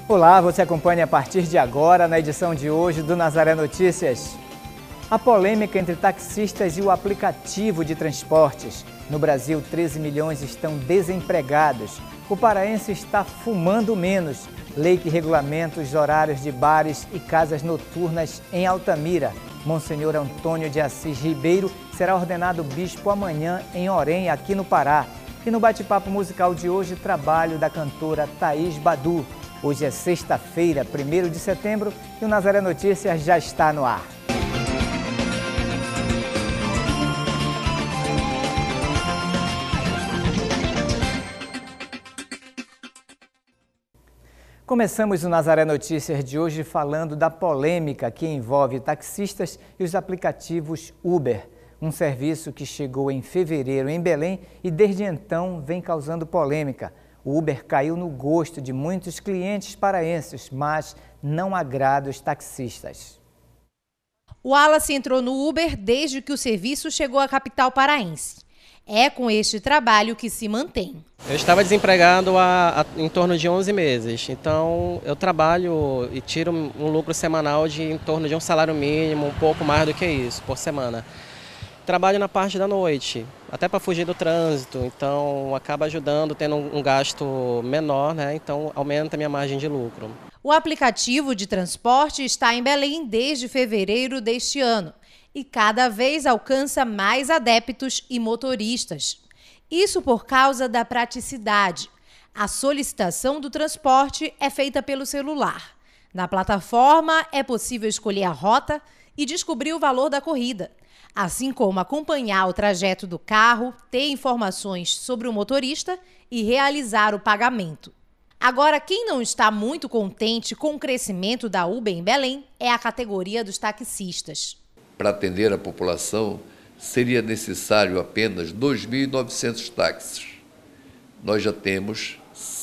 Olá, você acompanha a partir de agora na edição de hoje do Nazaré Notícias. A polêmica entre taxistas e o aplicativo de transportes. No Brasil, 13 milhões estão desempregados. O paraense está fumando menos. Lei que regulamenta os horários de bares e casas noturnas em Altamira. Monsenhor Antônio de Assis Ribeiro será ordenado bispo amanhã em Orem, aqui no Pará. E no bate-papo musical de hoje, trabalho da cantora Thaís Badu. Hoje é sexta-feira, 1º de setembro, e o Nazaré Notícias já está no ar. Começamos o Nazaré Notícias de hoje falando da polêmica que envolve taxistas e os aplicativos Uber. Um serviço que chegou em fevereiro em Belém e desde então vem causando polêmica. O Uber caiu no gosto de muitos clientes paraenses, mas não agrada os taxistas. O Wallace entrou no Uber desde que o serviço chegou à capital paraense. É com este trabalho que se mantém. Eu estava desempregado há em torno de 11 meses, então eu trabalho e tiro um lucro semanal de em torno de um salário mínimo, um pouco mais do que isso, por semana. Trabalho na parte da noite, até para fugir do trânsito, então acaba ajudando, tendo um gasto menor, né? Então aumenta a minha margem de lucro. O aplicativo de transporte está em Belém desde fevereiro deste ano e cada vez alcança mais adeptos e motoristas. Isso por causa da praticidade. A solicitação do transporte é feita pelo celular. Na plataforma é possível escolher a rota e descobrir o valor da corrida, assim como acompanhar o trajeto do carro, ter informações sobre o motorista e realizar o pagamento. Agora, quem não está muito contente com o crescimento da Uber em Belém é a categoria dos taxistas. Para atender a população, seria necessário apenas 2.900 táxis. Nós já temos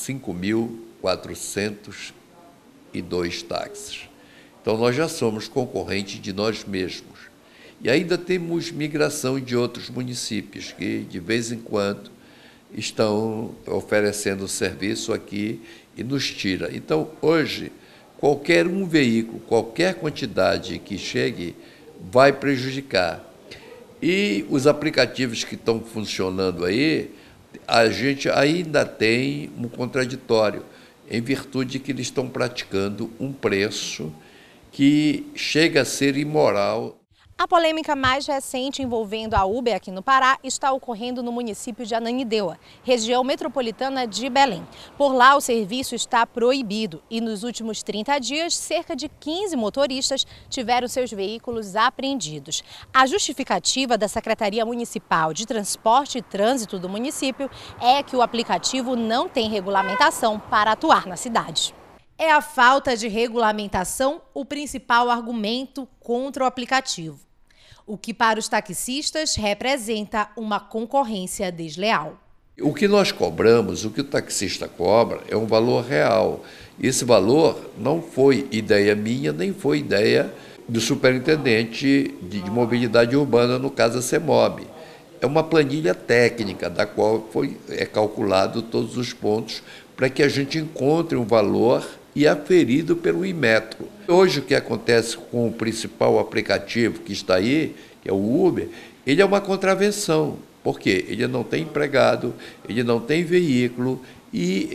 5.402 táxis. Então, nós já somos concorrentes de nós mesmos. E ainda temos migração de outros municípios que, de vez em quando, estão oferecendo serviço aqui e nos tira. Então, hoje, qualquer um veículo, qualquer quantidade que chegue, vai prejudicar. E os aplicativos que estão funcionando aí, a gente ainda tem um contraditório, em virtude de que eles estão praticando um preço que chega a ser imoral. A polêmica mais recente envolvendo a Uber aqui no Pará está ocorrendo no município de Ananindeua, região metropolitana de Belém. Por lá, o serviço está proibido e nos últimos 30 dias, cerca de 15 motoristas tiveram seus veículos apreendidos. A justificativa da Secretaria Municipal de Transporte e Trânsito do município é que o aplicativo não tem regulamentação para atuar na cidade. É a falta de regulamentação o principal argumento contra o aplicativo, o que para os taxistas representa uma concorrência desleal. O que nós cobramos, o que o taxista cobra, é um valor real. Esse valor não foi ideia minha, nem foi ideia do superintendente de mobilidade urbana, no caso a CEMOB. É uma planilha técnica, da qual é calculado todos os pontos para que a gente encontre um valor e aferido pelo Inmetro. Hoje o que acontece com o principal aplicativo que está aí, que é o Uber, ele é uma contravenção, porque ele não tem empregado, ele não tem veículo e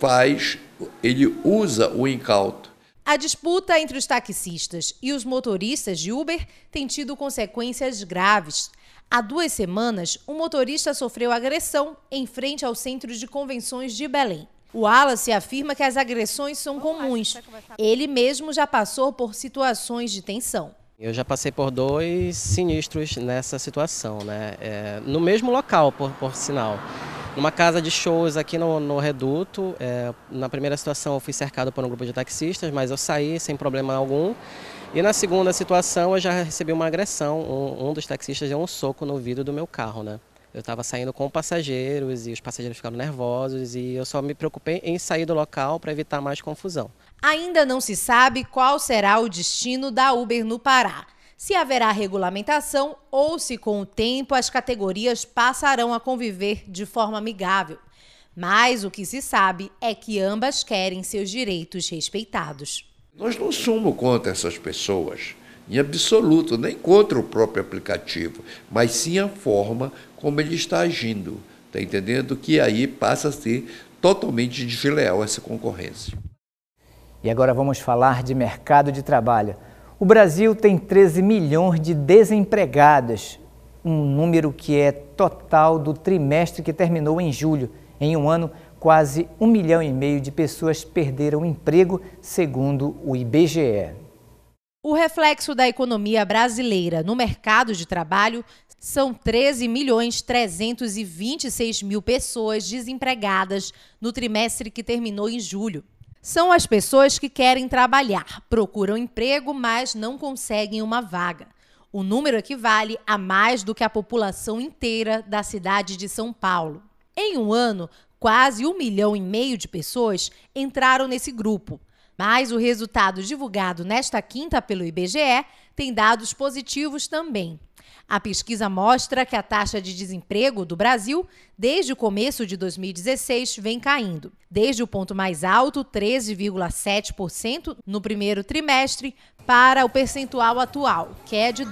ele usa o incauto. A disputa entre os taxistas e os motoristas de Uber tem tido consequências graves. Há 2 semanas, um motorista sofreu agressão em frente ao Centro de Convenções de Belém. O Wallace afirma que as agressões são comuns. Ele mesmo já passou por situações de tensão. Eu já passei por 2 sinistros nessa situação, né? No mesmo local, por sinal. Numa casa de shows aqui no Reduto, na primeira situação eu fui cercado por um grupo de taxistas, mas eu saí sem problema algum. E na segunda situação eu já recebi uma agressão, um dos taxistas deu um soco no vidro do meu carro, né? Eu estava saindo com passageiros e os passageiros ficaram nervosos e eu só me preocupei em sair do local para evitar mais confusão. Ainda não se sabe qual será o destino da Uber no Pará. Se haverá regulamentação ou se com o tempo as categorias passarão a conviver de forma amigável. Mas o que se sabe é que ambas querem seus direitos respeitados. Nós não somos contra essas pessoas, em absoluto, nem contra o próprio aplicativo, mas sim a forma como ele está agindo, está entendendo? Que aí passa a ser totalmente desleal essa concorrência. E agora vamos falar de mercado de trabalho. O Brasil tem 13 milhões de desempregados, um número que é total do trimestre que terminou em julho. Em um ano, quase 1,5 milhão de pessoas perderam o emprego, segundo o IBGE. O reflexo da economia brasileira no mercado de trabalho são 13.326.000 pessoas desempregadas no trimestre que terminou em julho. São as pessoas que querem trabalhar, procuram emprego, mas não conseguem uma vaga. O número equivale a mais do que a população inteira da cidade de São Paulo. Em um ano, quase 1,5 milhão de pessoas entraram nesse grupo. Mas o resultado divulgado nesta quinta pelo IBGE tem dados positivos também. A pesquisa mostra que a taxa de desemprego do Brasil, desde o começo de 2016, vem caindo. Desde o ponto mais alto, 13,7% no primeiro trimestre, para o percentual atual, que é de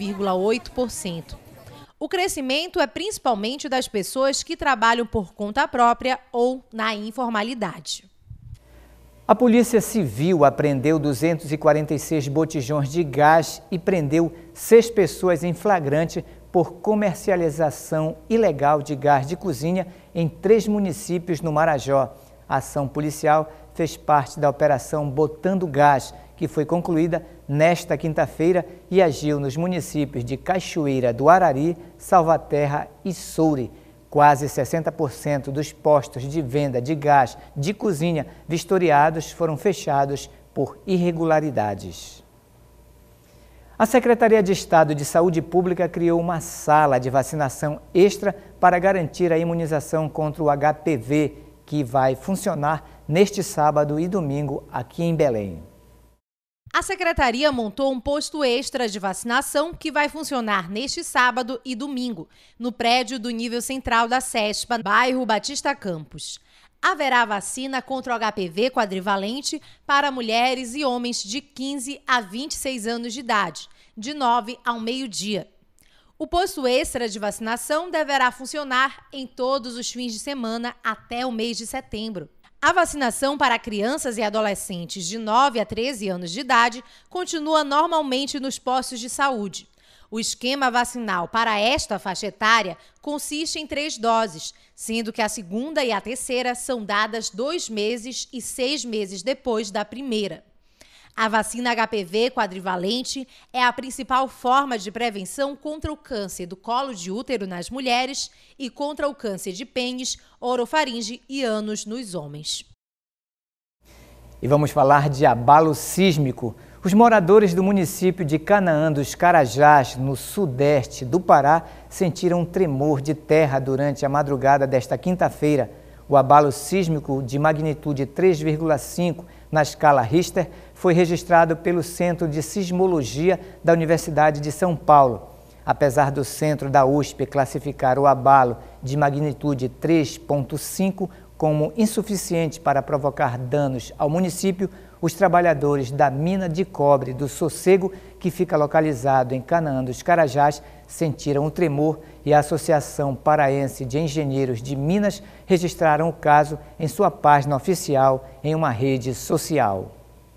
12,8%. O crescimento é principalmente das pessoas que trabalham por conta própria ou na informalidade. A Polícia Civil apreendeu 246 botijões de gás e prendeu 6 pessoas em flagrante por comercialização ilegal de gás de cozinha em 3 municípios no Marajó. A ação policial fez parte da Operação Botando Gás, que foi concluída nesta quinta-feira e agiu nos municípios de Cachoeira do Arari, Salvaterra e Soure. Quase 60% dos postos de venda de gás de cozinha vistoriados foram fechados por irregularidades. A Secretaria de Estado de Saúde Pública criou uma sala de vacinação extra para garantir a imunização contra o HPV, que vai funcionar neste sábado e domingo aqui em Belém. A Secretaria montou um posto extra de vacinação que vai funcionar neste sábado e domingo, no prédio do nível central da CESPA, bairro Batista Campos. Haverá vacina contra o HPV quadrivalente para mulheres e homens de 15 a 26 anos de idade, de 9 ao meio-dia. O posto extra de vacinação deverá funcionar em todos os fins de semana até o mês de setembro. A vacinação para crianças e adolescentes de 9 a 13 anos de idade continua normalmente nos postos de saúde. O esquema vacinal para esta faixa etária consiste em 3 doses, sendo que a segunda e a terceira são dadas 2 meses e 6 meses depois da primeira. A vacina HPV quadrivalente é a principal forma de prevenção contra o câncer do colo de útero nas mulheres e contra o câncer de pênis, orofaringe e ânus nos homens. E vamos falar de abalo sísmico. Os moradores do município de Canaã dos Carajás, no sudeste do Pará, sentiram um tremor de terra durante a madrugada desta quinta-feira. O abalo sísmico de magnitude 3,5 na escala Richter foi registrado pelo Centro de Sismologia da Universidade de São Paulo. Apesar do centro da USP classificar o abalo de magnitude 3,5 como insuficiente para provocar danos ao município, os trabalhadores da mina de cobre do Sossego, que fica localizado em Canaã dos Carajás, sentiram o tremor e a Associação Paraense de Engenheiros de Minas registraram o caso em sua página oficial em uma rede social.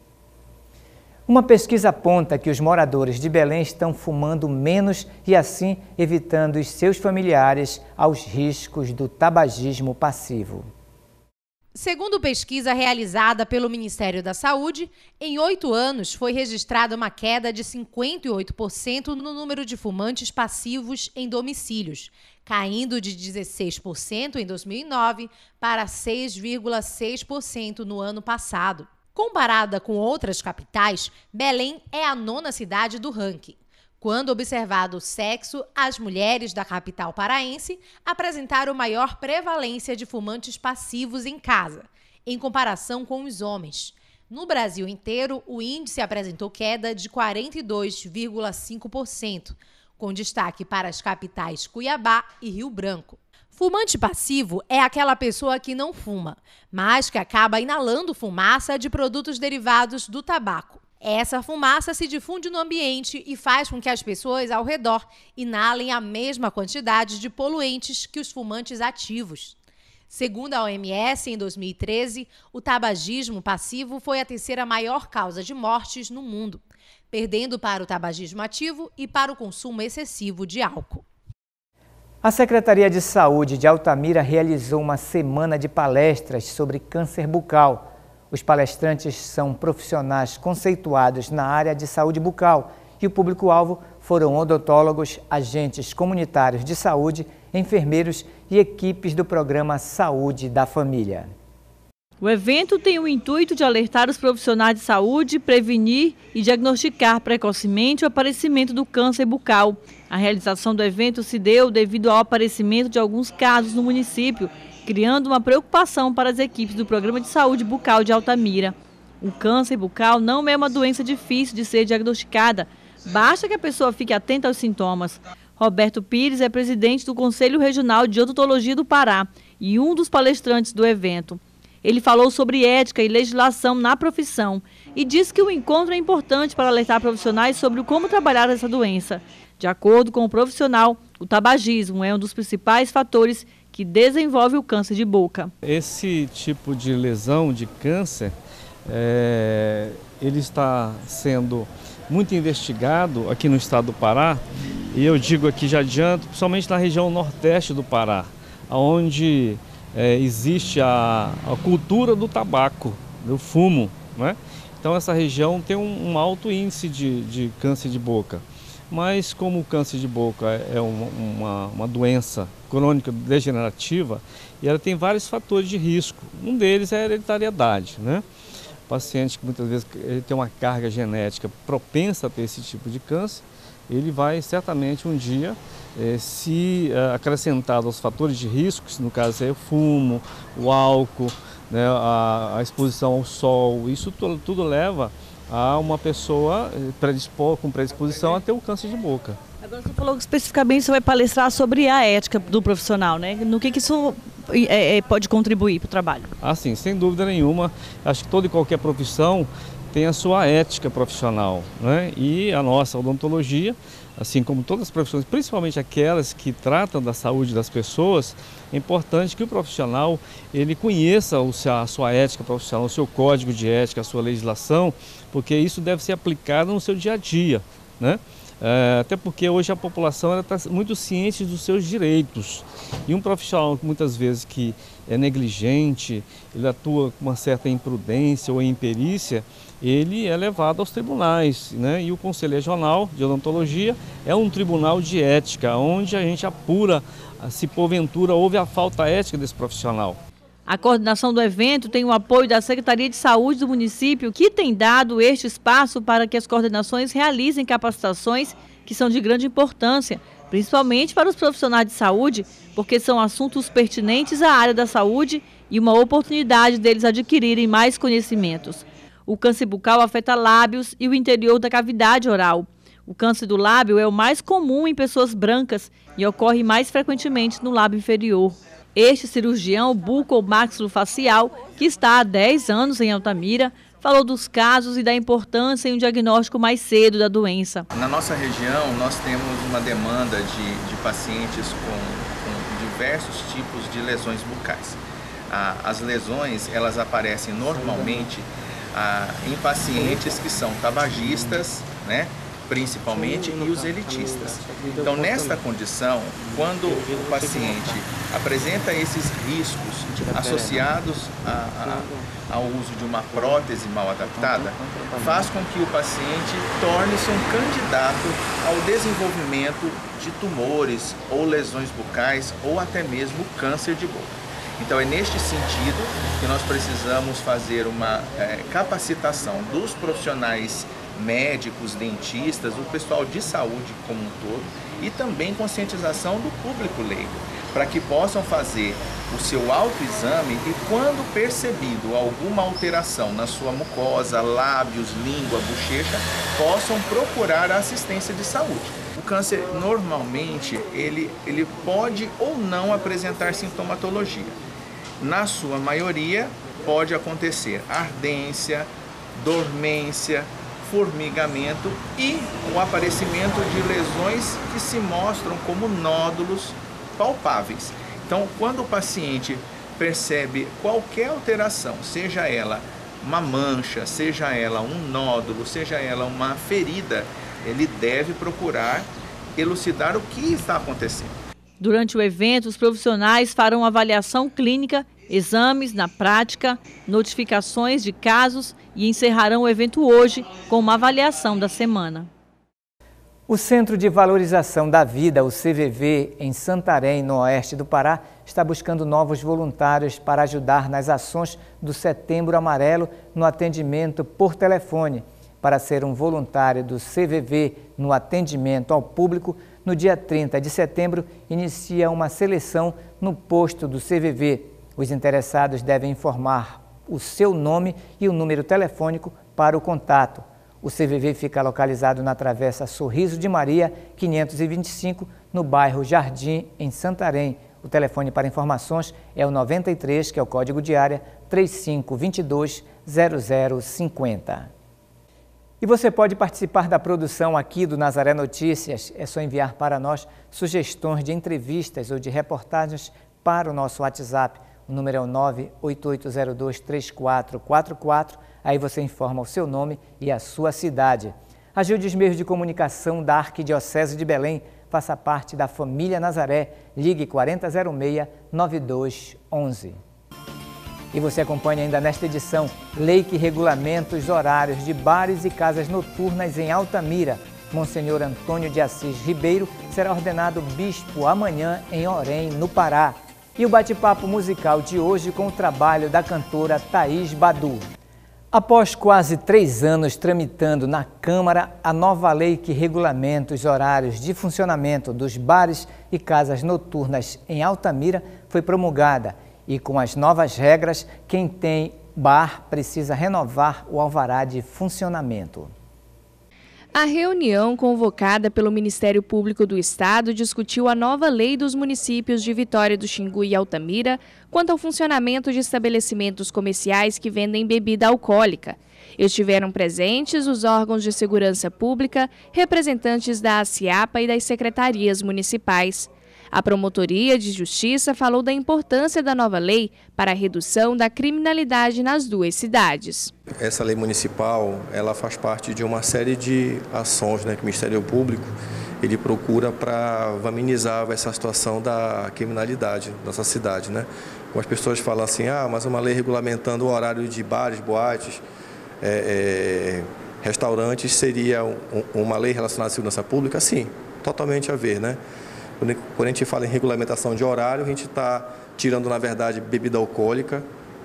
Uma pesquisa aponta que os moradores de Belém estão fumando menos e assim evitando os seus familiares aos riscos do tabagismo passivo. Segundo pesquisa realizada pelo Ministério da Saúde, em 8 anos foi registrada uma queda de 58% no número de fumantes passivos em domicílios, caindo de 16% em 2009 para 6,6% no ano passado. Comparada com outras capitais, Belém é a 9ª cidade do ranking. Quando observado o sexo, as mulheres da capital paraense apresentaram maior prevalência de fumantes passivos em casa, em comparação com os homens. No Brasil inteiro, o índice apresentou queda de 42,5%, com destaque para as capitais Cuiabá e Rio Branco. Fumante passivo é aquela pessoa que não fuma, mas que acaba inalando fumaça de produtos derivados do tabaco. Essa fumaça se difunde no ambiente e faz com que as pessoas ao redor inalem a mesma quantidade de poluentes que os fumantes ativos. Segundo a OMS, em 2013, o tabagismo passivo foi a terceira maior causa de mortes no mundo, perdendo para o tabagismo ativo e para o consumo excessivo de álcool. A Secretaria de Saúde de Altamira realizou uma semana de palestras sobre câncer bucal. Os palestrantes são profissionais conceituados na área de saúde bucal e o público-alvo foram odontólogos, agentes comunitários de saúde, enfermeiros e equipes do programa Saúde da Família. O evento tem o intuito de alertar os profissionais de saúde, prevenir e diagnosticar precocemente o aparecimento do câncer bucal. A realização do evento se deu devido ao aparecimento de alguns casos no município, criando uma preocupação para as equipes do Programa de Saúde Bucal de Altamira. O câncer bucal não é uma doença difícil de ser diagnosticada, basta que a pessoa fique atenta aos sintomas. Roberto Pires é presidente do Conselho Regional de Odontologia do Pará e um dos palestrantes do evento. Ele falou sobre ética e legislação na profissão e disse que o encontro é importante para alertar profissionais sobre como trabalhar essa doença. De acordo com o profissional, o tabagismo é um dos principais fatores que desenvolve o câncer de boca. Esse tipo de lesão de câncer, ele está sendo muito investigado aqui no estado do Pará, e eu digo aqui, já adianto, principalmente na região nordeste do Pará, onde existe a cultura do tabaco, do fumo, né? Então essa região tem um alto índice de câncer de boca. Mas como o câncer de boca é uma doença crônica degenerativa, e ela tem vários fatores de risco. Um deles é a hereditariedade, né? O paciente que muitas vezes ele tem uma carga genética propensa a ter esse tipo de câncer, ele vai certamente um dia, se acrescentado aos fatores de risco, que no caso é o fumo, o álcool, né, a exposição ao sol, isso tudo leva a uma pessoa com predisposição a ter o câncer de boca. Agora você falou que especificamente você vai palestrar sobre a ética do profissional, né? No que isso pode contribuir para o trabalho? Ah, sim, sem dúvida nenhuma. Acho que toda e qualquer profissão tem a sua ética profissional, né? E a nossa odontologia, assim como todas as profissões, principalmente aquelas que tratam da saúde das pessoas, é importante que o profissional ele conheça a sua ética profissional, o seu código de ética, a sua legislação, porque isso deve ser aplicado no seu dia a dia, né? Até porque hoje a população está muito ciente dos seus direitos. E um profissional muitas vezes que é negligente, ele atua com uma certa imprudência ou imperícia, ele é levado aos tribunais, né? E o Conselho Regional de Odontologia é um tribunal de ética, onde a gente apura se porventura houve a falta ética desse profissional. A coordenação do evento tem o apoio da Secretaria de Saúde do município, que tem dado este espaço para que as coordenações realizem capacitações que são de grande importância, principalmente para os profissionais de saúde, porque são assuntos pertinentes à área da saúde e uma oportunidade deles adquirirem mais conhecimentos. O câncer bucal afeta lábios e o interior da cavidade oral. O câncer do lábio é o mais comum em pessoas brancas e ocorre mais frequentemente no lábio inferior. Este cirurgião bucomaxilofacial, que está há 10 anos em Altamira, falou dos casos e da importância em um diagnóstico mais cedo da doença. Na nossa região, nós temos uma demanda de pacientes com diversos tipos de lesões bucais. As lesões, elas aparecem normalmente em pacientes que são tabagistas, né? Principalmente, e os elitistas. Então, nesta condição, quando o paciente apresenta esses riscos associados ao uso de uma prótese mal adaptada, faz com que o paciente torne-se um candidato ao desenvolvimento de tumores ou lesões bucais ou até mesmo câncer de boca. Então é neste sentido que nós precisamos fazer uma capacitação dos profissionais médicos, dentistas, o pessoal de saúde como um todo e também conscientização do público leigo, para que possam fazer o seu autoexame e quando percebido alguma alteração na sua mucosa, lábios, língua, bochecha, possam procurar a assistência de saúde. O câncer, normalmente, ele pode ou não apresentar sintomatologia. Na sua maioria, pode acontecer ardência, dormência, formigamento e o aparecimento de lesões que se mostram como nódulos palpáveis. Então, quando o paciente percebe qualquer alteração, seja ela uma mancha, seja ela um nódulo, seja ela uma ferida, ele deve procurar elucidar o que está acontecendo. Durante o evento, os profissionais farão avaliação clínica, exames na prática, notificações de casos e encerrarão o evento hoje com uma avaliação da semana. O Centro de Valorização da Vida, o CVV, em Santarém, no oeste do Pará, está buscando novos voluntários para ajudar nas ações do Setembro Amarelo no atendimento por telefone. Para ser um voluntário do CVV no atendimento ao público, no dia 30 de setembro, inicia uma seleção no posto do CVV. Os interessados devem informar o seu nome e o número telefônico para o contato. O CVV fica localizado na Travessa Sorriso de Maria, 525, no bairro Jardim, em Santarém. O telefone para informações é o 93, que é o código de área, 3522-0050. E você pode participar da produção aqui do Nazaré Notícias. É só enviar para nós sugestões de entrevistas ou de reportagens para o nosso WhatsApp. O número é o 988023444. Aí você informa o seu nome e a sua cidade. Ajude os meios de comunicação da Arquidiocese de Belém. Faça parte da família Nazaré. Ligue 4006-9211. E você acompanha ainda nesta edição Lei que regulamenta os horários de bares e casas noturnas em Altamira. Monsenhor Antônio de Assis Ribeiro será ordenado bispo amanhã em Orém, no Pará. E o bate-papo musical de hoje com o trabalho da cantora Thaís Badu. Após quase 3 anos tramitando na Câmara, a nova lei que regulamenta os horários de funcionamento dos bares e casas noturnas em Altamira foi promulgada. E com as novas regras, quem tem bar precisa renovar o alvará de funcionamento. A reunião convocada pelo Ministério Público do Estado discutiu a nova lei dos municípios de Vitória do Xingu e Altamira quanto ao funcionamento de estabelecimentos comerciais que vendem bebida alcoólica. Estiveram presentes os órgãos de segurança pública, representantes da ACIAPA e das secretarias municipais. A Promotoria de Justiça falou da importância da nova lei para a redução da criminalidade nas 2 cidades. Essa lei municipal, ela faz parte de uma série de ações, que o Ministério Público ele procura para amenizar essa situação da criminalidade da nossa cidade. As pessoas falam assim, mas uma lei regulamentando o horário de bares, boates, restaurantes seria uma lei relacionada à segurança pública? Sim, totalmente a ver, Quando a gente fala em regulamentação de horário, a gente está tirando, na verdade, bebida alcoólica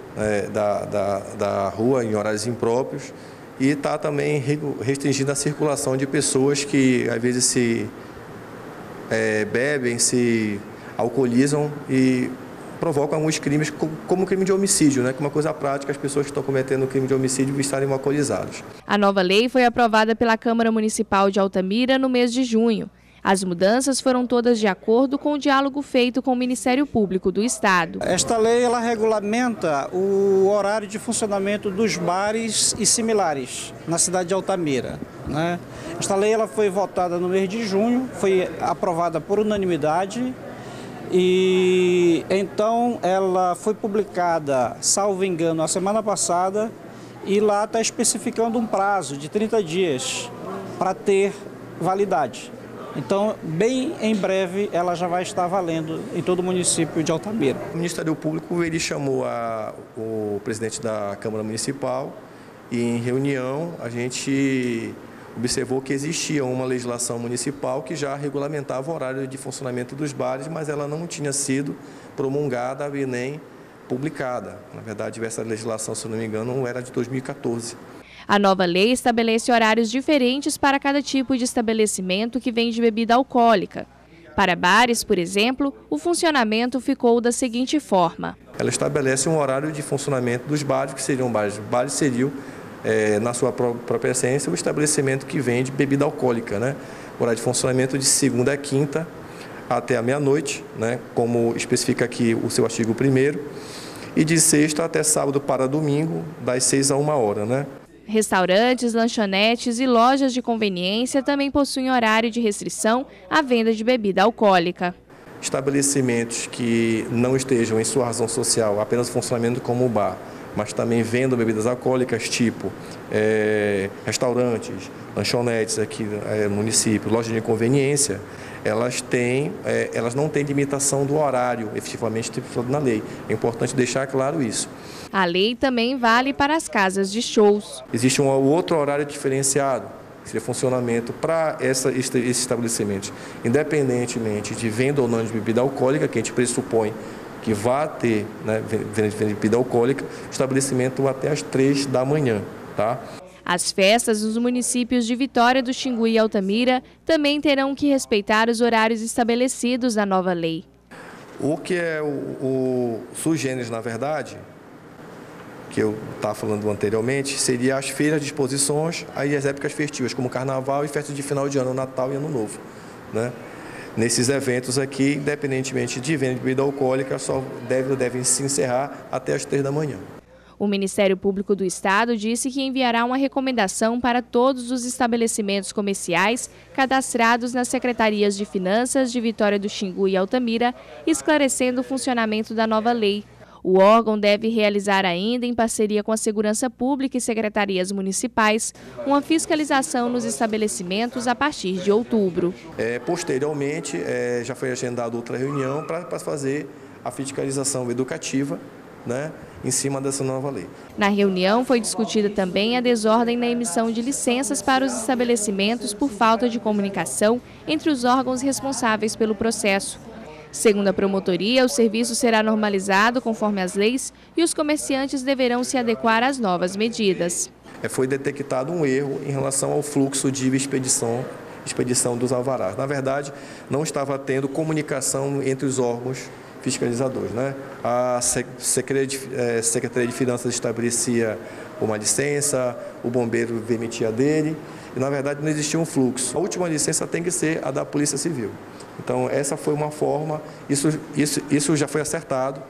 da rua em horários impróprios e está também restringindo a circulação de pessoas que, às vezes, se bebem, se alcoolizam e provocam alguns crimes, como o crime de homicídio, que é uma coisa prática, as pessoas que estão cometendo o crime de homicídio estarem alcoolizadas. A nova lei foi aprovada pela Câmara Municipal de Altamira no mês de junho. As mudanças foram todas de acordo com o diálogo feito com o Ministério Público do Estado. Esta lei ela regulamenta o horário de funcionamento dos bares e similares na cidade de Altamira. Esta lei ela foi votada no mês de junho, foi aprovada por unanimidade e então ela foi publicada, salvo engano, a semana passada e lá está especificando um prazo de 30 dias para ter validade. Então, bem em breve, ela já vai estar valendo em todo o município de Altamira. O Ministério Público ele chamou o presidente da Câmara Municipal e, em reunião, a gente observou que existia uma legislação municipal que já regulamentava o horário de funcionamento dos bares, mas ela não tinha sido promulgada e nem publicada. Na verdade, essa legislação, se não me engano, era de 2014. A nova lei estabelece horários diferentes para cada tipo de estabelecimento que vende bebida alcoólica. Para bares, por exemplo, o funcionamento ficou da seguinte forma. Ela estabelece um horário de funcionamento dos bares, que seriam bares. Bares seriam na sua própria essência, o estabelecimento que vende bebida alcoólica, né? Horário de funcionamento de segunda a quinta até a meia-noite, né? Como especifica aqui o seu artigo 1º, e de sexta até sábado para domingo, das 6 a 1 hora, né? Restaurantes, lanchonetes e lojas de conveniência também possuem horário de restrição à venda de bebida alcoólica. Estabelecimentos que não estejam em sua razão social, apenas funcionamento como bar, mas também vendam bebidas alcoólicas, tipo restaurantes, lanchonetes aqui no município, lojas de conveniência, elas não têm limitação do horário efetivamente estipulado na lei. É importante deixar claro isso. A lei também vale para as casas de shows. Existe um outro horário diferenciado, que seria funcionamento para esses estabelecimentos, independentemente de venda ou não de bebida alcoólica, que a gente pressupõe que vá ter, né, venda de bebida alcoólica, estabelecimento até às 3 da manhã. Tá? As festas nos municípios de Vitória do Xingu e Altamira também terão que respeitar os horários estabelecidos na nova lei. O que é o sui generis, na verdade, que eu estava falando anteriormente, seria as feiras de exposições, aí as épocas festivas, como Carnaval e festas de final de ano, Natal e Ano Novo, né? Nesses eventos aqui, independentemente de venda de bebida alcoólica, só devem se encerrar até as 3 da manhã. O Ministério Público do Estado disse que enviará uma recomendação para todos os estabelecimentos comerciais cadastrados nas Secretarias de Finanças de Vitória do Xingu e Altamira, esclarecendo o funcionamento da nova lei. O órgão deve realizar ainda, em parceria com a Segurança Pública e secretarias municipais, uma fiscalização nos estabelecimentos a partir de outubro. Posteriormente, já foi agendada outra reunião para fazer a fiscalização educativa, né, em cima dessa nova lei. Na reunião foi discutida também a desordem na emissão de licenças para os estabelecimentos por falta de comunicação entre os órgãos responsáveis pelo processo. Segundo a promotoria, o serviço será normalizado conforme as leis e os comerciantes deverão se adequar às novas medidas. Foi detectado um erro em relação ao fluxo de expedição dos alvarás. Na verdade, não estava tendo comunicação entre os órgãos fiscalizadores, né? A Secretaria de Finanças estabelecia uma licença, o bombeiro emitia dele, e na verdade não existia um fluxo. A última licença tem que ser a da Polícia Civil. Então essa foi uma forma, isso já foi acertado.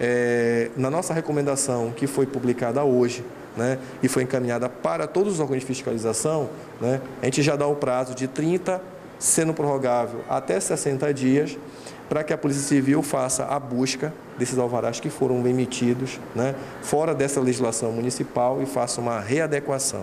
Na nossa recomendação, que foi publicada hoje, né, e foi encaminhada para todos os órgãos de fiscalização, né, a gente já dá o prazo de 30, sendo prorrogável até 60 dias, para que a Polícia Civil faça a busca desses alvarás que foram emitidos, né, fora dessa legislação municipal, e faça uma readequação.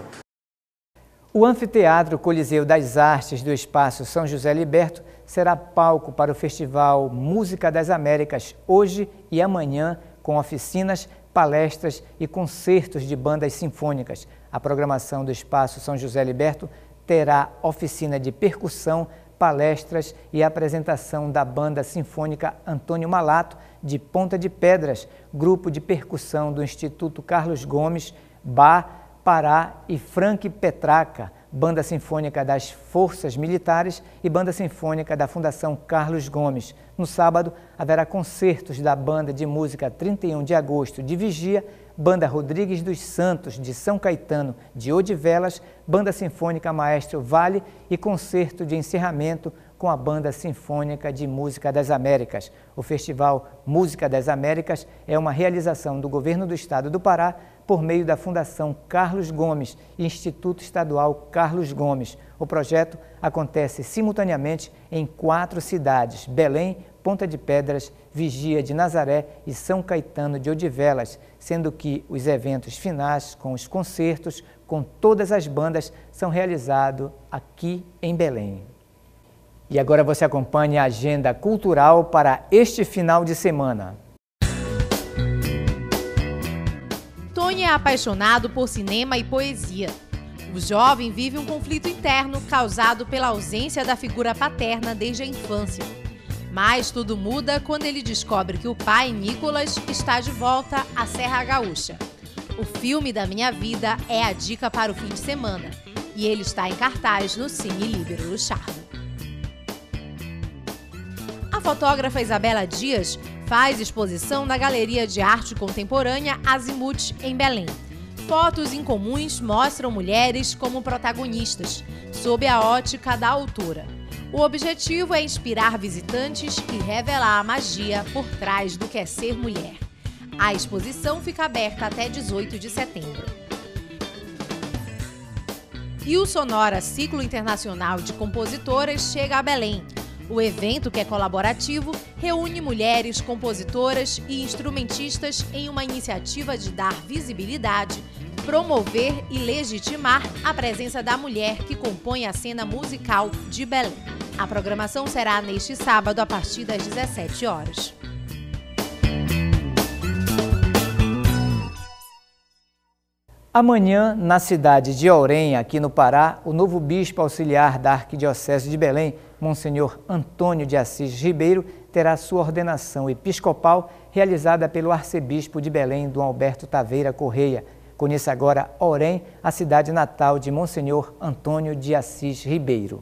O Anfiteatro Coliseu das Artes do Espaço São José Liberto será palco para o Festival Música das Américas hoje e amanhã, com oficinas, palestras e concertos de bandas sinfônicas. A programação do Espaço São José Liberto terá oficina de percussão, palestras e apresentação da Banda Sinfônica Antônio Malato, de Ponta de Pedras, grupo de percussão do Instituto Carlos Gomes, Pará e Frank Petraca, Banda Sinfônica das Forças Militares e Banda Sinfônica da Fundação Carlos Gomes. No sábado, haverá concertos da Banda de Música 31 de Agosto de Vigia, Banda Rodrigues dos Santos de São Caetano de Odivelas, Banda Sinfônica Maestro Vale e concerto de encerramento com a Banda Sinfônica de Música das Américas. O Festival Música das Américas é uma realização do Governo do Estado do Pará por meio da Fundação Carlos Gomes e Instituto Estadual Carlos Gomes. O projeto acontece simultaneamente em 4 cidades: Belém, Ponta de Pedras, Vigia de Nazaré e São Caetano de Odivelas, sendo que os eventos finais com os concertos com todas as bandas são realizados aqui em Belém. E agora você acompanha a agenda cultural para este final de semana. Tony é apaixonado por cinema e poesia. O jovem vive um conflito interno causado pela ausência da figura paterna desde a infância. Mas tudo muda quando ele descobre que o pai, Nicolas, está de volta à Serra Gaúcha. O filme da minha vida é a dica para o fim de semana. E ele está em cartaz no Cine Líbero Luchardo. A fotógrafa Isabela Dias faz exposição na Galeria de Arte Contemporânea Azimuth, em Belém. fotos incomuns mostram mulheres como protagonistas, sob a ótica da autora. O objetivo é inspirar visitantes e revelar a magia por trás do que é ser mulher. A exposição fica aberta até 18 de setembro. E o Sonora Ciclo Internacional de Compositoras chega a Belém. O evento, que é colaborativo, reúne mulheres compositoras e instrumentistas em uma iniciativa de dar visibilidade, promover e legitimar a presença da mulher que compõe a cena musical de Belém. A programação será neste sábado a partir das 17 horas. Amanhã, na cidade de Orém, aqui no Pará, o novo bispo auxiliar da Arquidiocese de Belém, Monsenhor Antônio de Assis Ribeiro, terá sua ordenação episcopal realizada pelo arcebispo de Belém, Dom Alberto Taveira Correia. Conheça agora Orém, a cidade natal de Monsenhor Antônio de Assis Ribeiro.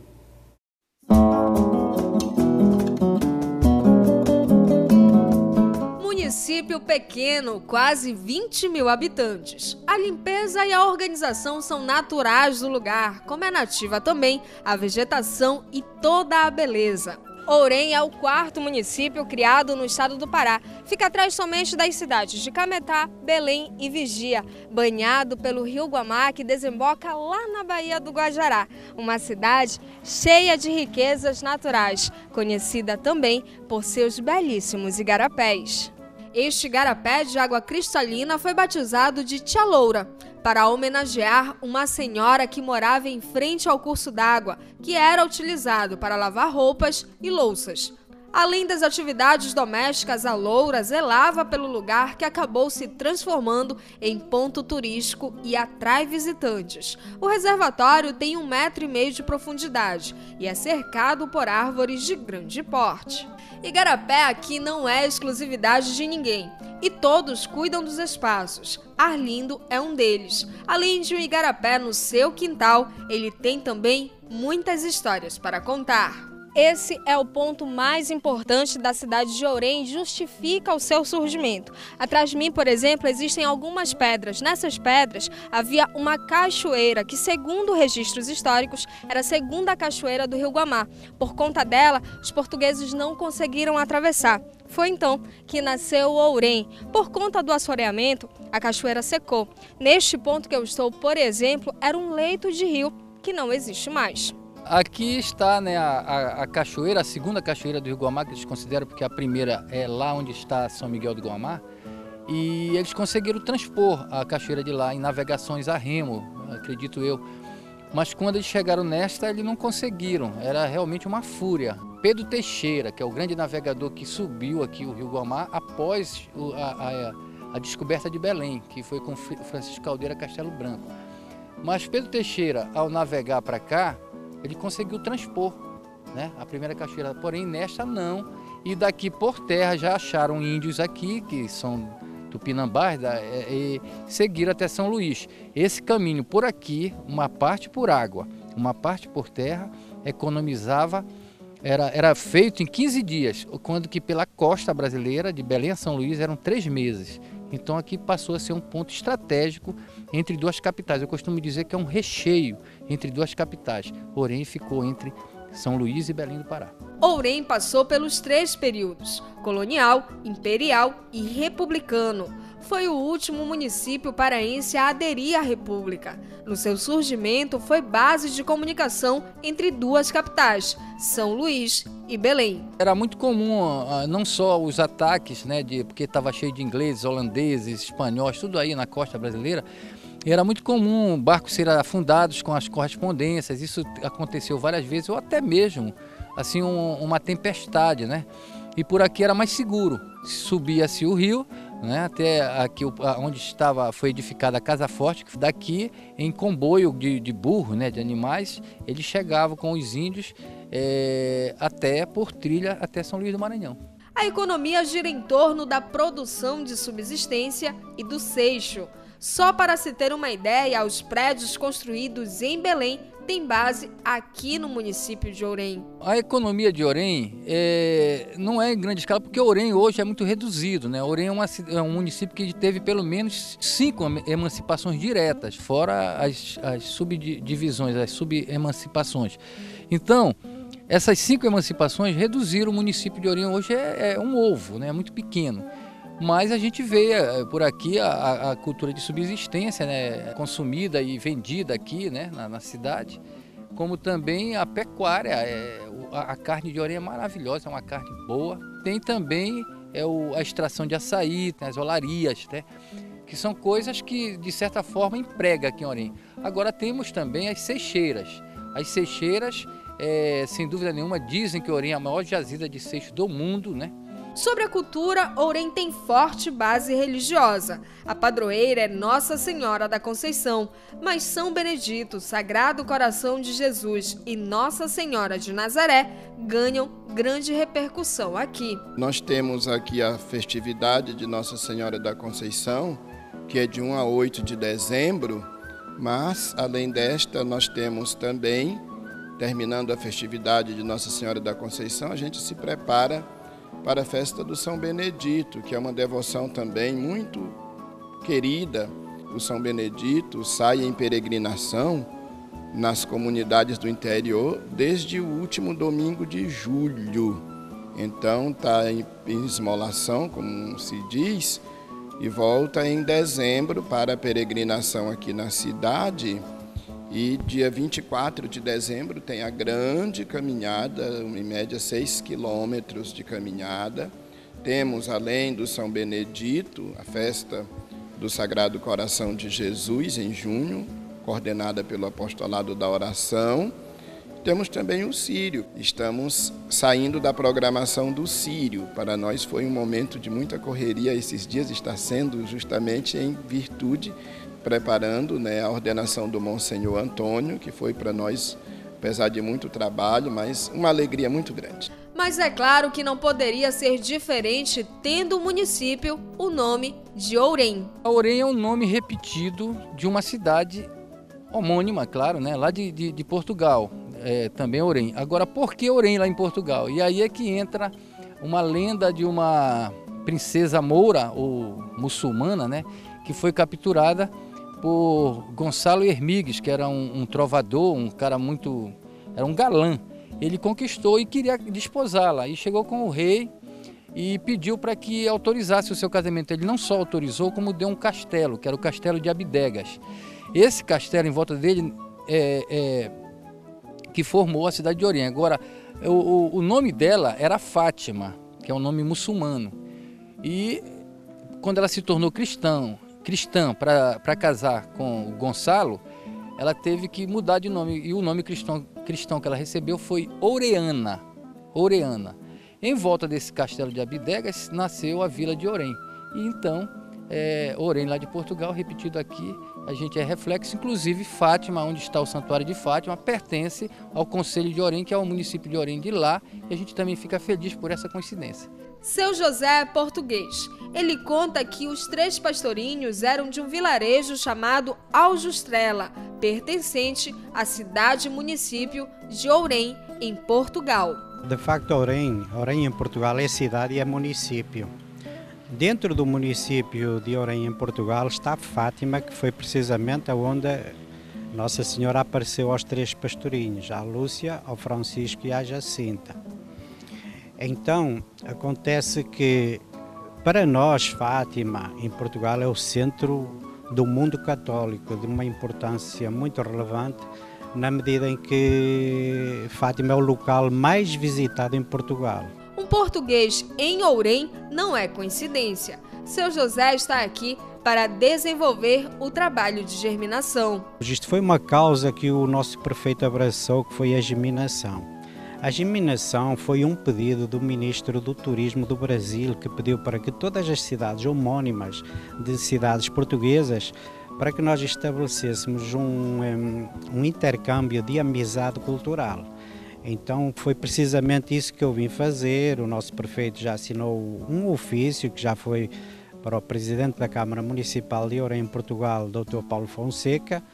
Município pequeno, quase 20 mil habitantes. A limpeza e a organização são naturais do lugar, como é nativa também a vegetação e toda a beleza. Orém é o 4º município criado no estado do Pará. Fica atrás somente das cidades de Cametá, Belém e Vigia, banhado pelo rio Guamá, que desemboca lá na Baía do Guajará. Uma cidade cheia de riquezas naturais, conhecida também por seus belíssimos igarapés. Este igarapé de água cristalina foi batizado de Tia Loura, para homenagear uma senhora que morava em frente ao curso d'água, que era utilizado para lavar roupas e louças. Além das atividades domésticas, a Loura zelava pelo lugar que acabou se transformando em ponto turístico e atrai visitantes. O reservatório tem 1,5 metros de profundidade e é cercado por árvores de grande porte. Igarapé aqui não é exclusividade de ninguém e todos cuidam dos espaços. Arlindo é um deles. Além de um igarapé no seu quintal, ele tem também muitas histórias para contar. Esse é o ponto mais importante da cidade de Orém e justifica o seu surgimento. Atrás de mim, por exemplo, existem algumas pedras. Nessas pedras havia uma cachoeira que, segundo registros históricos, era a segunda cachoeira do rio Guamá. Por conta dela, os portugueses não conseguiram atravessar. Foi então que nasceu o Orém. Por conta do assoreamento, a cachoeira secou. Neste ponto que eu estou, por exemplo, era um leito de rio que não existe mais. Aqui está, né, a cachoeira, a segunda cachoeira do rio Guamá, que eles consideram, porque a primeira é lá onde está São Miguel do Guamá, e eles conseguiram transpor a cachoeira de lá em navegações a remo, acredito eu. Mas quando eles chegaram nesta, eles não conseguiram, era realmente uma fúria. Pedro Teixeira, que é o grande navegador que subiu aqui o rio Guamá após a descoberta de Belém, que foi com Francisco Caldeira Castelo Branco. Mas Pedro Teixeira, ao navegar para cá, ele conseguiu transpor, né, a primeira cachoeira, porém nesta não. E daqui por terra já acharam índios aqui, que são tupinambás, e seguiram até São Luís. Esse caminho por aqui, uma parte por água, uma parte por terra, economizava, era feito em 15 dias, quando que pela costa brasileira, de Belém a São Luís, eram 3 meses. Então aqui passou a ser um ponto estratégico entre duas capitais. Eu costumo dizer que é um recheio entre duas capitais. Orém ficou entre São Luís e Belém do Pará. Orém passou pelos 3 períodos: colonial, imperial e republicano. Foi o último município paraense a aderir à República. No seu surgimento, foi base de comunicação entre duas capitais, São Luís e Belém. Era muito comum, não só os ataques, né, porque estava cheio de ingleses, holandeses, espanhóis, tudo aí na costa brasileira. E era muito comum barcos serem afundados com as correspondências. Isso aconteceu várias vezes, ou até mesmo assim uma tempestade, né? E por aqui era mais seguro. Subia-se o rio, né, até aqui onde foi edificada a Casa Forte, que daqui em comboio de burro, né, de animais, eles chegavam com os índios até por trilha até São Luís do Maranhão. A economia gira em torno da produção de subsistência e do seixo. Só para se ter uma ideia, os prédios construídos em Belém tem base aqui no município de Orem. A economia de Orem não é em grande escala, porque Orem hoje é muito reduzido, né? Orem é um município que teve pelo menos 5 emancipações diretas, fora as subdivisões, as subemancipações. Então, essas 5 emancipações reduziram o município de Orem. Hoje é um ovo, né? É muito pequeno. Mas a gente vê por aqui a cultura de subsistência, né, consumida e vendida aqui, né, na cidade, como também a pecuária. A carne de Orem é maravilhosa, é uma carne boa. Tem também a extração de açaí, tem as olarias, né, que são coisas que, de certa forma, emprega aqui em Orem. Agora temos também as seixeiras. As seixeiras, sem dúvida nenhuma, dizem que Orem é a maior jazida de seixo do mundo, né? Sobre a cultura, Orem tem forte base religiosa. A padroeira é Nossa Senhora da Conceição, mas São Benedito, Sagrado Coração de Jesus e Nossa Senhora de Nazaré ganham grande repercussão aqui. Nós temos aqui a festividade de Nossa Senhora da Conceição, que é de 1 a 8 de dezembro, mas, além desta, nós temos também, terminando a festividade de Nossa Senhora da Conceição, a gente se prepara para a festa do São Benedito, que é uma devoção também muito querida. O São Benedito sai em peregrinação nas comunidades do interior desde o último domingo de julho. Então está em esmolação, como se diz, e volta em dezembro para a peregrinação aqui na cidade. E dia 24 de dezembro tem a grande caminhada, em média 6 quilômetros de caminhada. Temos, além do São Benedito, a festa do Sagrado Coração de Jesus, em junho, coordenada pelo Apostolado da Oração. Temos também o Sírio. Estamos saindo da programação do Sírio. Para nós foi um momento de muita correria. Esses dias está sendo justamente em virtude preparando, né, a ordenação do Monsenhor Antônio, que foi para nós, apesar de muito trabalho, mas uma alegria muito grande. Mas é claro que não poderia ser diferente, tendo o município o nome de Orem. Orem é um nome repetido de uma cidade homônima, claro, né, lá de Portugal, também Orem. Agora, por que Orem lá em Portugal? E aí é que entra uma lenda de uma princesa moura, ou muçulmana, né, que foi capturada por Gonçalo Hermigues, que era um trovador, um cara muito... era um galã. Ele conquistou e queria desposá-la. E chegou com o rei e pediu para que autorizasse o seu casamento. Ele não só autorizou, como deu um castelo, que era o castelo de Abidegas. Esse castelo, em volta dele, que formou a cidade de Orem. Agora, o nome dela era Fátima, que é um nome muçulmano. E quando ela se tornou cristã para casar com o Gonçalo, ela teve que mudar de nome, e o nome cristão que ela recebeu foi Oreana. Em volta desse castelo de Abidegas nasceu a vila de Orem. E então, Orem lá de Portugal, repetido aqui, a gente é reflexo. Inclusive Fátima, onde está o Santuário de Fátima, pertence ao Concelho de Orem, que é o município de Orem de lá, e a gente também fica feliz por essa coincidência. Seu José é português. Ele conta que os 3 pastorinhos eram de um vilarejo chamado Aljustrela, pertencente à cidade e município de Orem, em Portugal. De facto, Orem em Portugal é cidade e é município. Dentro do município de Orem, em Portugal, está Fátima, que foi precisamente onde Nossa Senhora apareceu aos 3 pastorinhos, à Lúcia, ao Francisco e à Jacinta. Então, acontece que, para nós, Fátima, em Portugal, é o centro do mundo católico, de uma importância muito relevante, na medida em que Fátima é o local mais visitado em Portugal. Um português em Orem não é coincidência. Seu José está aqui para desenvolver o trabalho de germinação. Isto foi uma causa que o nosso prefeito abraçou, que foi a germinação. A germinação foi um pedido do Ministro do Turismo do Brasil, que pediu para que todas as cidades homónimas de cidades portuguesas, para que nós estabelecêssemos um intercâmbio de amizade cultural. Então foi precisamente isso que eu vim fazer. O nosso prefeito já assinou um ofício que já foi para o presidente da Câmara Municipal de Orem, em Portugal, Dr. Paulo Fonseca,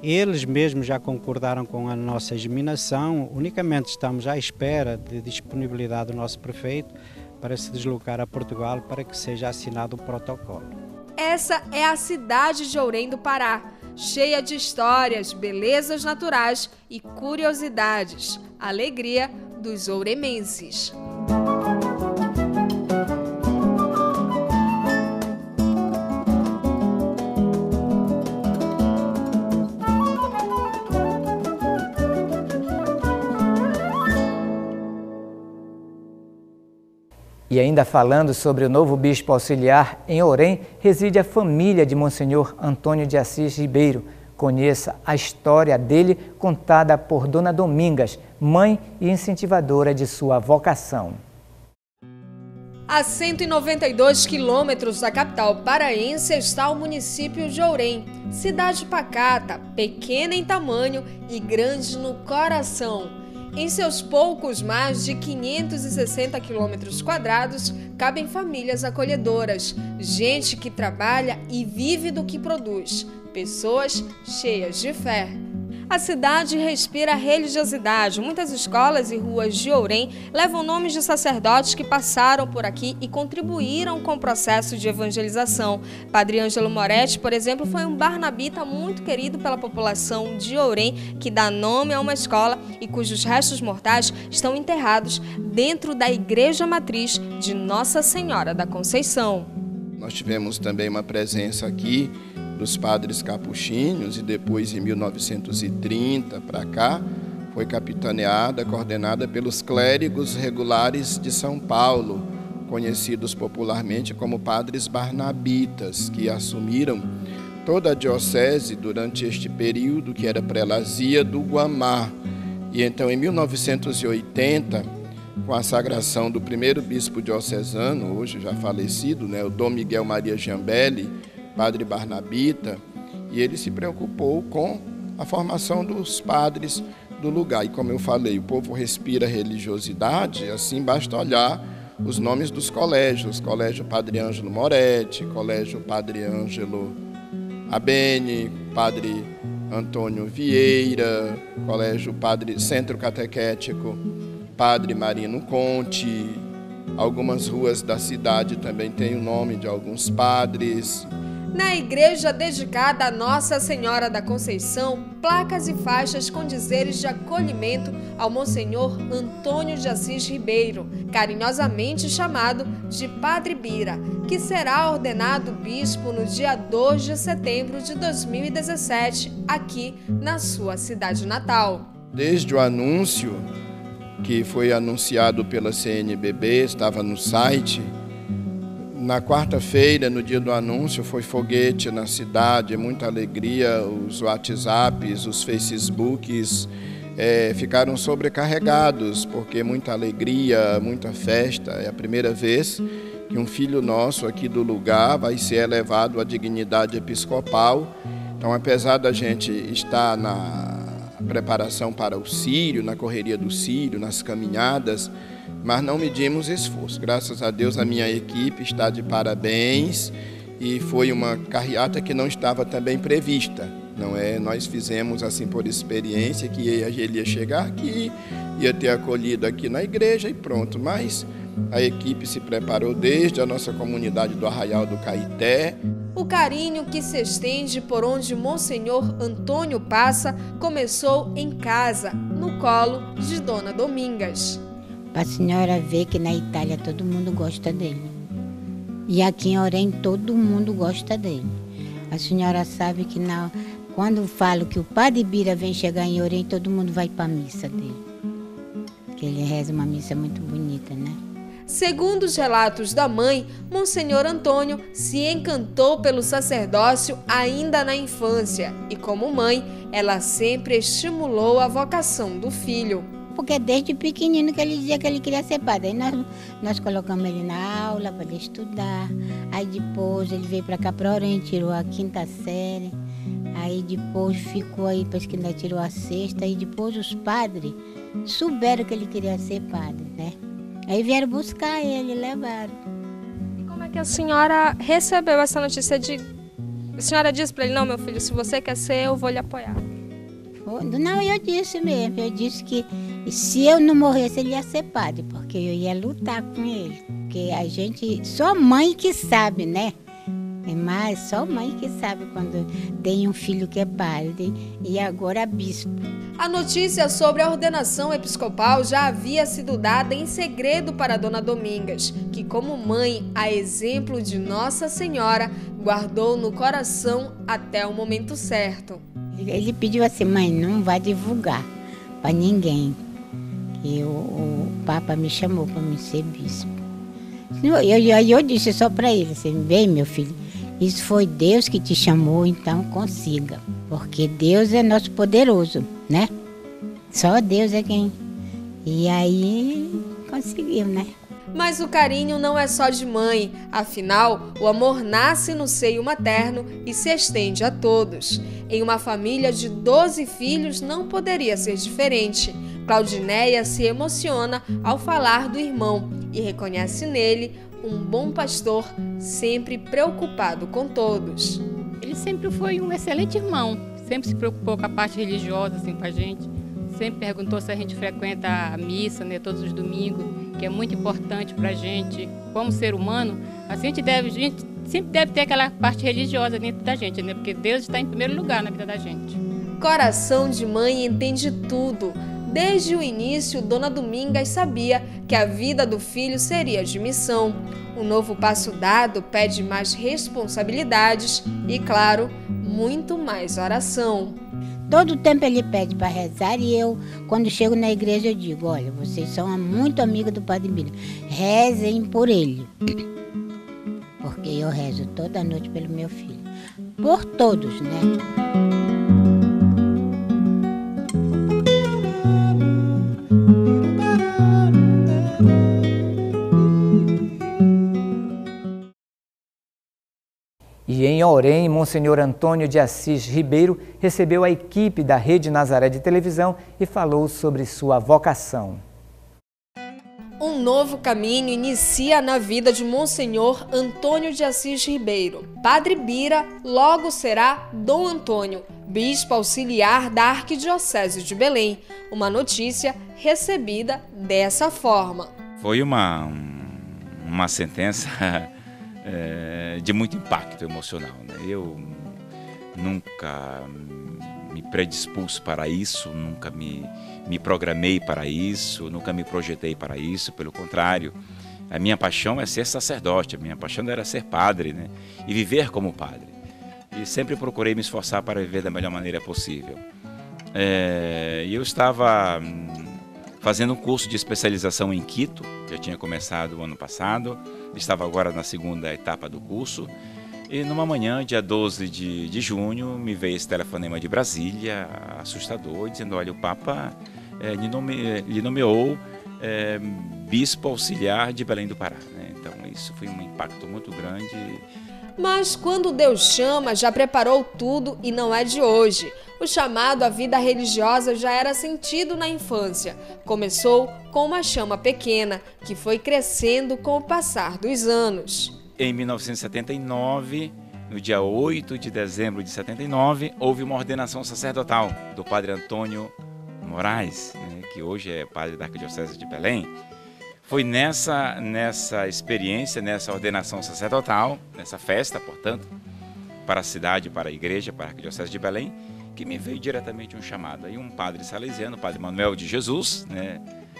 Eles mesmos já concordaram com a nossa examinação, unicamente estamos à espera de disponibilidade do nosso prefeito para se deslocar a Portugal para que seja assinado o protocolo. Essa é a cidade de Ourém do Pará, cheia de histórias, belezas naturais e curiosidades. Alegria dos ouremenses. E ainda falando sobre o novo bispo auxiliar em Ourém, reside a família de Monsenhor Antônio de Assis Ribeiro. Conheça a história dele contada por Dona Domingas, mãe e incentivadora de sua vocação. A 192 quilômetros da capital paraense está o município de Ourém, cidade pacata, pequena em tamanho e grande no coração. Em seus poucos mais de 560 quilômetros quadrados, cabem famílias acolhedoras, gente que trabalha e vive do que produz, pessoas cheias de fé. A cidade respira religiosidade. Muitas escolas e ruas de Ourém levam nomes de sacerdotes que passaram por aqui e contribuíram com o processo de evangelização. Padre Ângelo Moretti, por exemplo, foi um barnabita muito querido pela população de Ourém, que dá nome a uma escola e cujos restos mortais estão enterrados dentro da Igreja Matriz de Nossa Senhora da Conceição. Nós tivemos também uma presença aqui dos padres capuchinhos e depois em 1930 para cá foi capitaneada, coordenada pelos clérigos regulares de São Paulo, conhecidos popularmente como padres barnabitas, que assumiram toda a diocese durante este período que era prelazia do Guamá. E então em 1980, com a sagração do primeiro bispo diocesano, hoje já falecido, o Dom Miguel Maria Giambelli, padre barnabita, e ele se preocupou com a formação dos padres do lugar. E como eu falei, o povo respira religiosidade, assim basta olhar os nomes dos colégios, Colégio Padre Ângelo Moretti, Colégio Padre Ângelo Abene, Padre Antônio Vieira, Colégio Padre Centro Catequético Padre Marino Conte. Algumas ruas da cidade também têm o nome de alguns padres. Na igreja dedicada a Nossa Senhora da Conceição, placas e faixas com dizeres de acolhimento ao Monsenhor Antônio de Assis Ribeiro, carinhosamente chamado de Padre Bira, que será ordenado bispo no dia 2 de setembro de 2017, aqui na sua cidade natal. Desde o anúncio, que foi anunciado pela CNBB, estava no site. Na quarta-feira, no dia do anúncio, foi foguete na cidade, muita alegria, os WhatsApps, os Facebooks ficaram sobrecarregados, porque muita alegria, muita festa. É a primeira vez que um filho nosso aqui do lugar vai ser elevado à dignidade episcopal. Então, apesar da gente estar na preparação para o Sírio, na correria do Sírio, nas caminhadas, mas não medimos esforço. Graças a Deus a minha equipe está de parabéns e foi uma carreata que não estava também prevista. Não é? Nós fizemos assim por experiência que ele ia chegar aqui, ia ter acolhido aqui na igreja e pronto. Mas a equipe se preparou desde a nossa comunidade do Arraial do Caeté. O carinho que se estende por onde Monsenhor Antônio passa começou em casa, no colo de Dona Domingas. Para a senhora ver que na Itália todo mundo gosta dele. E aqui em Ourém todo mundo gosta dele. A senhora sabe que quando falo que o Padre Bira vem chegar em Ourém, todo mundo vai para a missa dele. Que ele reza uma missa muito bonita, né? Segundo os relatos da mãe, Monsenhor Antônio se encantou pelo sacerdócio ainda na infância e, como mãe, ela sempre estimulou a vocação do filho. Porque desde pequenino que ele dizia que ele queria ser padre. Aí nós colocamos ele na aula para ele estudar. Aí depois ele veio para cá para Ourém, tirou a 5ª série. Aí depois ficou aí, parece que ainda tirou a 6ª. Aí depois os padres souberam que ele queria ser padre, né? Aí vieram buscar ele e levaram. E como é que a senhora recebeu essa notícia A senhora disse para ele, não, meu filho, se você quer ser, eu vou lhe apoiar. Não, eu disse mesmo, eu disse que se eu não morresse ele ia ser padre, porque eu ia lutar com ele. Porque a gente, só mãe que sabe, né? Mas só mãe que sabe quando tem um filho que é padre e agora bispo. A notícia sobre a ordenação episcopal já havia sido dada em segredo para Dona Domingas, que como mãe, a exemplo de Nossa Senhora, guardou no coração até o momento certo. Ele pediu assim, mãe, não vai divulgar para ninguém. E o Papa me chamou para me ser bispo. Eu disse só para ele, assim, bem meu filho, isso foi Deus que te chamou, então consiga. Porque Deus é nosso poderoso, né? Só Deus é quem. E aí conseguiu, né? Mas o carinho não é só de mãe, afinal, o amor nasce no seio materno e se estende a todos. Em uma família de 12 filhos não poderia ser diferente. Claudinéia se emociona ao falar do irmão e reconhece nele um bom pastor, sempre preocupado com todos. Ele sempre foi um excelente irmão, sempre se preocupou com a parte religiosa assim, com a gente. Sempre perguntou se a gente frequenta a missa, né, todos os domingos, que é muito importante para a gente, como ser humano. Assim, a gente sempre deve ter aquela parte religiosa dentro da gente, né, porque Deus está em primeiro lugar na vida da gente. Coração de mãe entende tudo. Desde o início, Dona Domingas sabia que a vida do filho seria de missão. Um novo passo dado pede mais responsabilidades e, claro, muito mais oração. Todo tempo ele pede para rezar e eu, quando chego na igreja, eu digo, olha, vocês são muito amigos do Padre Bira, rezem por ele. Porque eu rezo toda noite pelo meu filho. Por todos, né? E em Orem, Monsenhor Antônio de Assis Ribeiro recebeu a equipe da Rede Nazaré de Televisão e falou sobre sua vocação. Um novo caminho inicia na vida de Monsenhor Antônio de Assis Ribeiro. Padre Bira logo será Dom Antônio, bispo auxiliar da Arquidiocese de Belém. Uma notícia recebida dessa forma. Foi uma sentença de muito impacto emocional, né? Eu nunca me predispus para isso, nunca me programei para isso, nunca me projetei para isso, pelo contrário. A minha paixão é ser sacerdote, a minha paixão era ser padre, né? E viver como padre. E sempre procurei me esforçar para viver da melhor maneira possível. E eu estava fazendo um curso de especialização em Quito, já tinha começado o ano passado, estava agora na segunda etapa do curso, e numa manhã, dia 12 de junho, me veio esse telefonema de Brasília, assustador, dizendo, olha, o Papa lhe nomeou bispo auxiliar de Belém do Pará, né? Então isso foi um impacto muito grande. Mas quando Deus chama, já preparou tudo e não é de hoje. O chamado à vida religiosa já era sentido na infância. Começou com uma chama pequena, que foi crescendo com o passar dos anos. Em 1979, no dia 8 de dezembro de 79, houve uma ordenação sacerdotal do padre Antônio Moraes, né, que hoje é padre da Arquidiocese de Belém. Foi nessa experiência, nessa ordenação sacerdotal, nessa festa, portanto, para a cidade, para a igreja, para a Arquidiocese de Belém, que me veio diretamente um chamado. Aí um padre salesiano, o padre Manuel de Jesus, né,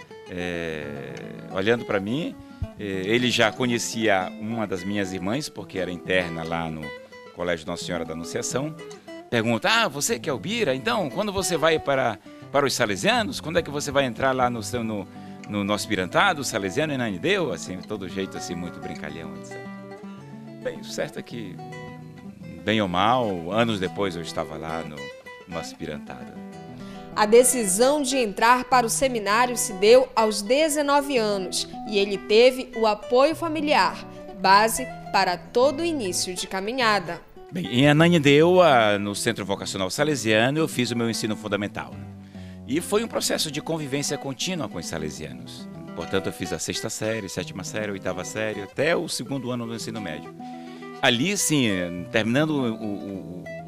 olhando para mim, ele já conhecia uma das minhas irmãs, porque era interna lá no Colégio Nossa Senhora da Anunciação. Pergunta, você que é o Bira, então, quando você vai para os salesianos, quando é que você vai entrar lá no nosso aspirantado, salesiano e Nanideu, assim, todo jeito assim, muito brincalhão, etc. Bem, o certo é que, bem ou mal, anos depois eu estava lá no aspirantado. A decisão de entrar para o seminário se deu aos 19 anos e ele teve o apoio familiar, base para todo o início de caminhada. Bem, em Ananindeua, no Centro Vocacional Salesiano, eu fiz o meu ensino fundamental. E foi um processo de convivência contínua com os salesianos. Portanto, eu fiz a 6ª série, 7ª série, 8ª série, até o 2º ano do ensino médio. Ali, sim, terminando o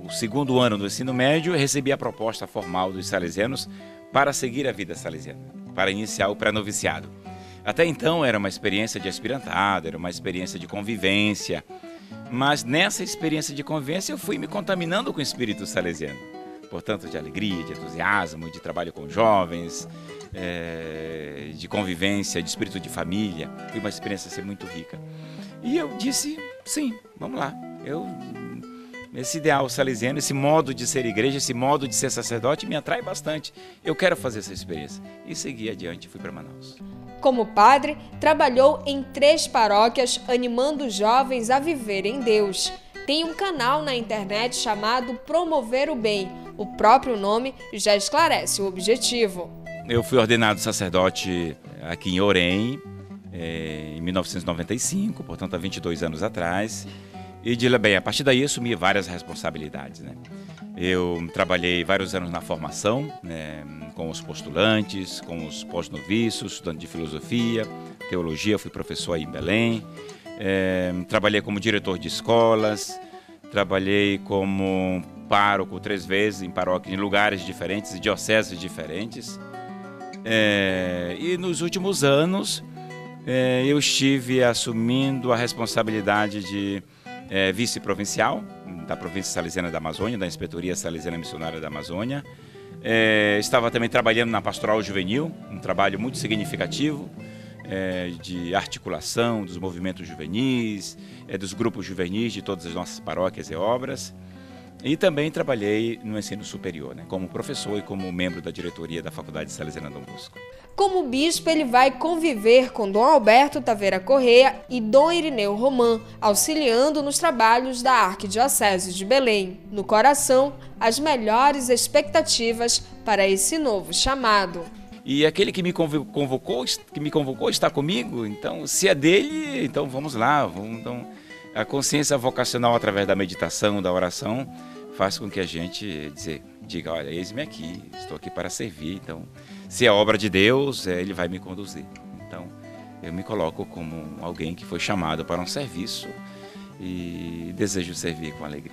o segundo ano do ensino médio, eu recebi a proposta formal dos salesianos para seguir a vida salesiana, para iniciar o pré-noviciado. Até então era uma experiência de aspirantado, era uma experiência de convivência, mas nessa experiência de convivência eu fui me contaminando com o espírito salesiano. Portanto, de alegria, de entusiasmo, de trabalho com jovens, de convivência, de espírito de família. Foi uma experiência assim, muito rica. E eu disse, sim, vamos lá. Esse ideal salesiano, esse modo de ser igreja, esse modo de ser sacerdote me atrai bastante. Eu quero fazer essa experiência. E segui adiante, fui para Manaus. Como padre, trabalhou em 3 paróquias, animando jovens a viver em Deus. Tem um canal na internet chamado Promover o Bem. O próprio nome já esclarece o objetivo. Eu fui ordenado sacerdote aqui em Orem, em 1995, portanto há 22 anos atrás. E a partir daí assumi várias responsabilidades, né? Eu trabalhei vários anos na formação, né, com os postulantes, com os pós-noviços, estudante de filosofia, teologia, fui professor aí em Belém. Trabalhei como diretor de escolas, trabalhei como pároco 3 vezes em paróquias, em lugares diferentes e dioceses diferentes. E nos últimos anos eu estive assumindo a responsabilidade de vice-provincial da província salesiana da Amazônia, da Inspetoria Salesiana Missionária da Amazônia. Estava também trabalhando na pastoral juvenil, um trabalho muito significativo de articulação dos movimentos juvenis, dos grupos juvenis de todas as nossas paróquias e obras. E também trabalhei no ensino superior, né, como professor e como membro da diretoria da Faculdade Salesiana Dom Bosco. Como bispo, ele vai conviver com Dom Alberto Taveira Correia e Dom Irineu Román, auxiliando nos trabalhos da Arquidiocese de Belém. No coração, as melhores expectativas para esse novo chamado. E aquele que me convocou está comigo, então se é dele, então vamos lá. Então, a consciência vocacional através da meditação, da oração, faz com que a gente diga, olha, eis-me aqui, estou aqui para servir, então se é obra de Deus, Ele vai me conduzir. Então eu me coloco como alguém que foi chamado para um serviço e desejo servir com alegria.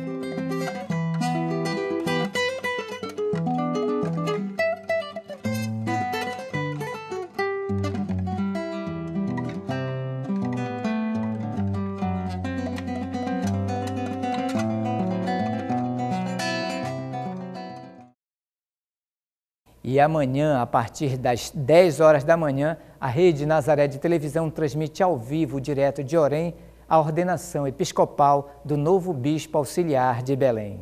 E amanhã, a partir das 10 horas da manhã, a Rede Nazaré de Televisão transmite ao vivo, direto de Orem, a ordenação episcopal do novo bispo auxiliar de Belém.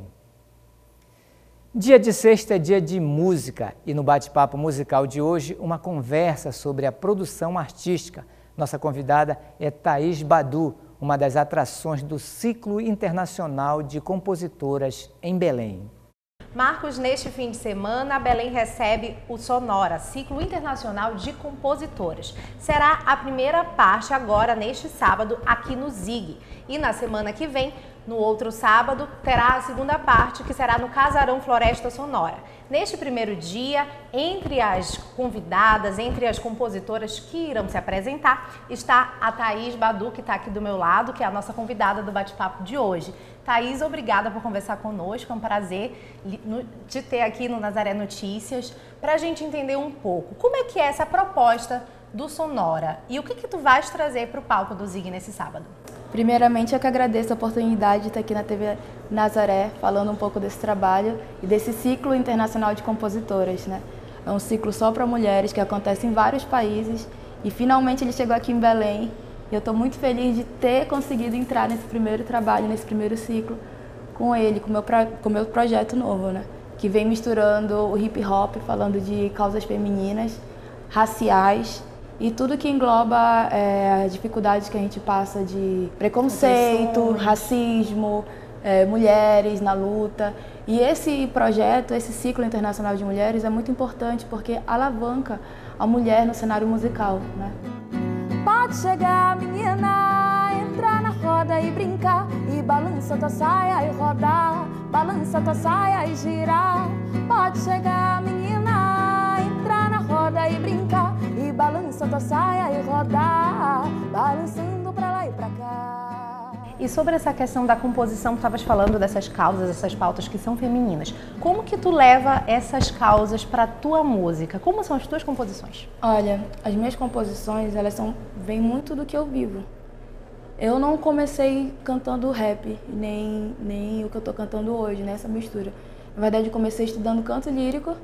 Dia de sexta é dia de música e no bate-papo musical de hoje, uma conversa sobre a produção artística. Nossa convidada é Thaís Badu, uma das atrações do Ciclo Internacional de Compositoras em Belém. Marcos, neste fim de semana, Belém recebe o Sonora, Ciclo Internacional de Compositoras. Será a primeira parte agora, neste sábado, aqui no ZIG. E na semana que vem, no outro sábado, terá a segunda parte, que será no Casarão Floresta Sonora. Neste primeiro dia, entre as convidadas, entre as compositoras que irão se apresentar, está a Thaís Badu, que está aqui do meu lado, que é a nossa convidada do bate-papo de hoje. Thaís, obrigada por conversar conosco, é um prazer te ter aqui no Nazaré Notícias, para a gente entender um pouco como é que é essa proposta do Sonora e o que tu vais trazer para o palco do ZIG nesse sábado. Primeiramente, eu que agradeço a oportunidade de estar aqui na TV Nazaré, falando um pouco desse trabalho e desse ciclo internacional de compositoras, né? É um ciclo só para mulheres que acontece em vários países e finalmente ele chegou aqui em Belém. E eu estou muito feliz de ter conseguido entrar nesse primeiro trabalho, nesse primeiro ciclo com ele, com o meu projeto novo, né? Que vem misturando o hip hop, falando de causas femininas, raciais e tudo que engloba as dificuldades que a gente passa de preconceito, racismo, mulheres na luta. E esse projeto, esse ciclo internacional de mulheres é muito importante porque alavanca a mulher no cenário musical, né? Pode chegar, menina, entrar na roda e brincar, e balança tua saia e rodar, balança tua saia e girar. Pode chegar, menina, entrar na roda e brincar, e balança tua saia e rodar, balançando pra lá e pra cá. E sobre essa questão da composição, tu estavas falando dessas causas, essas pautas que são femininas. Como que tu leva essas causas para a tua música? Como são as tuas composições? Olha, as minhas composições, vêm muito do que eu vivo. Eu não comecei cantando rap, nem o que eu estou cantando hoje, né, essa mistura. Na verdade, eu comecei estudando canto lírico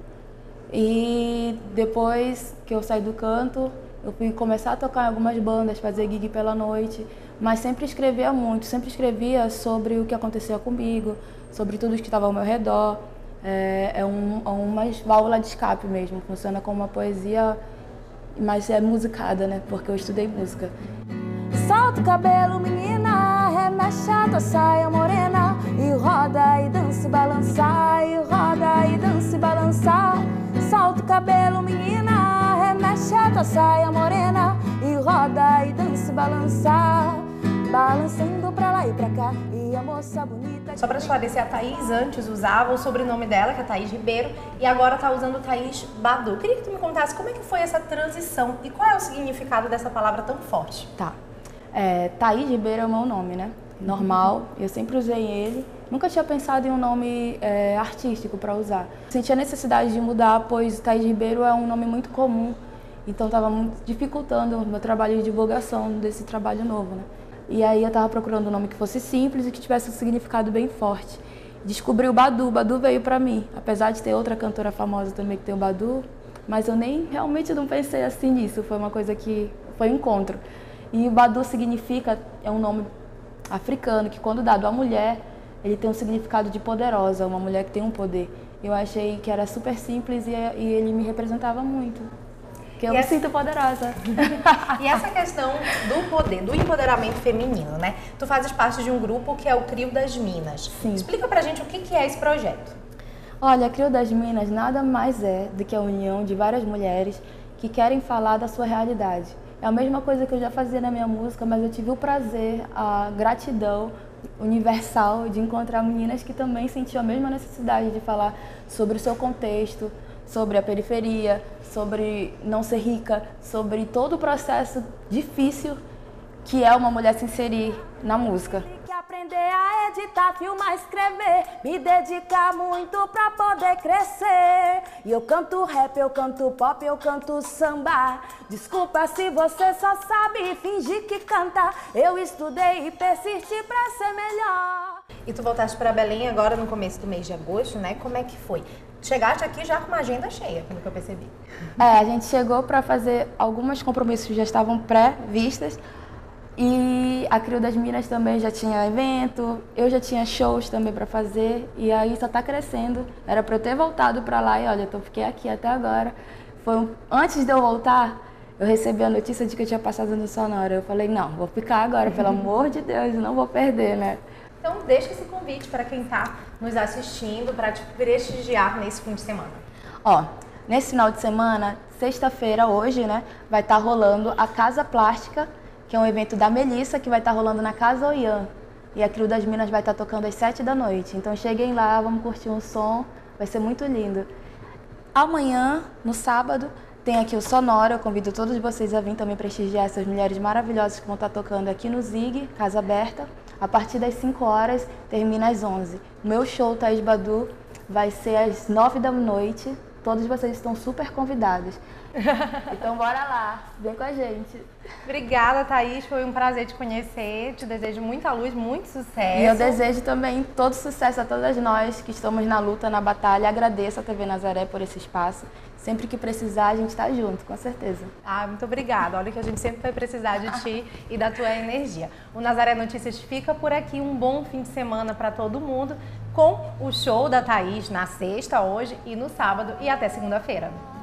e depois que eu saí do canto, eu fui começar a tocar em algumas bandas, fazer gig pela noite, mas sempre escrevia muito, sempre escrevia sobre o que acontecia comigo, sobre tudo que estava ao meu redor. É uma válvula de escape mesmo, funciona como uma poesia, mas é musicada, né, porque eu estudei música. Solta o cabelo, menina, remexe a tua saia morena e roda e dança e balança, e roda e dança e balança. Solta o cabelo, menina, remexe a tua saia morena e roda e dança e balança, balançando pra lá e pra cá, e a moça bonita... Só para esclarecer, a Thaís antes usava o sobrenome dela, que é Thaís Ribeiro, e agora tá usando Thaís Badu. Queria que tu me contasse como é que foi essa transição e qual é o significado dessa palavra tão forte. Tá. Thaís Ribeiro é o meu nome, né? Normal, eu sempre usei ele. Nunca tinha pensado em um nome artístico para usar. Senti a necessidade de mudar, pois Thaís Ribeiro é um nome muito comum. Então estava dificultando o meu trabalho de divulgação desse trabalho novo, né? E aí eu estava procurando um nome que fosse simples e que tivesse um significado bem forte. Descobri o Badu, Badu veio para mim. Apesar de ter outra cantora famosa também que tem o Badu, mas eu realmente não pensei assim nisso. Foi uma coisa que foi um encontro. E o Badu significa, é um nome africano, que quando dado à mulher, ele tem um significado de poderosa, uma mulher que tem um poder. Eu achei que era super simples e ele me representava muito, que eu me sinto poderosa. E essa questão do poder, do empoderamento feminino, né? Tu fazes parte de um grupo que é o Trio das Minas. Sim. Explica pra gente o que é esse projeto. Olha, o Trio das Minas nada mais é do que a união de várias mulheres que querem falar da sua realidade. É a mesma coisa que eu já fazia na minha música, mas eu tive o prazer, a gratidão universal de encontrar meninas que também sentiam a mesma necessidade de falar sobre o seu contexto, sobre a periferia, sobre não ser rica, sobre todo o processo difícil que é uma mulher se inserir na música. Aprender a editar, filmar, escrever, me dedicar muito pra poder crescer. E eu canto rap, eu canto pop, eu canto samba. Desculpa se você só sabe fingir que canta. Eu estudei e persisti pra ser melhor. E tu voltaste pra Belém agora no começo do mês de agosto, né? Como é que foi? Chegaste aqui já com uma agenda cheia, pelo que eu percebi. A gente chegou pra fazer alguns compromissos que já estavam pré-vistas. E a Trio das Minas também já tinha evento, eu já tinha shows também para fazer, e aí só tá crescendo. Era para eu ter voltado para lá e olha, eu fiquei aqui até agora. Antes de eu voltar, eu recebi a notícia de que eu tinha passado no Sonora. Eu falei, não, vou ficar agora, pelo amor de Deus, não vou perder, né? Então deixa esse convite para quem tá nos assistindo, para te prestigiar nesse fim de semana. Ó, nesse final de semana, sexta-feira, hoje, né, vai estar rolando a Casa Plástica, que é um evento da Melissa, que vai estar rolando na Casa Oian. E a Trio das Minas vai estar tocando às 7 da noite. Então cheguem lá, vamos curtir um som, vai ser muito lindo. Amanhã, no sábado, tem aqui o Sonora. Eu convido todos vocês a vir também prestigiar essas mulheres maravilhosas que vão estar tocando aqui no Zig, Casa Aberta. A partir das 5 horas, termina às 11. O meu show, Thaís Badu, vai ser às 9 da noite. Todos vocês estão super convidados. Então bora lá, vem com a gente. Obrigada, Thaís, foi um prazer te conhecer, te desejo muita luz, muito sucesso. E eu desejo também todo sucesso a todas nós que estamos na luta, na batalha. Agradeço a TV Nazaré por esse espaço. Sempre que precisar, a gente está junto, com certeza. Muito obrigada, olha que a gente sempre vai precisar de ti e da tua energia. O Nazaré Notícias fica por aqui, um bom fim de semana para todo mundo, com o show da Thaís na sexta, hoje e no sábado, e até segunda-feira.